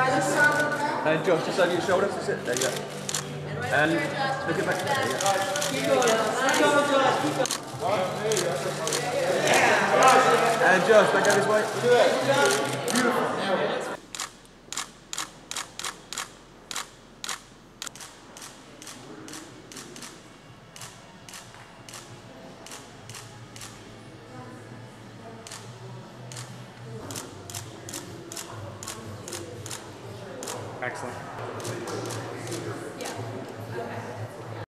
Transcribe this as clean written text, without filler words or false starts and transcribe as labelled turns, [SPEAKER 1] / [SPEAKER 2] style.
[SPEAKER 1] And Josh, just over your shoulder. That's it. There you go. And look it back. There you go. And Josh, back over this way. Beautiful.
[SPEAKER 2] Excellent.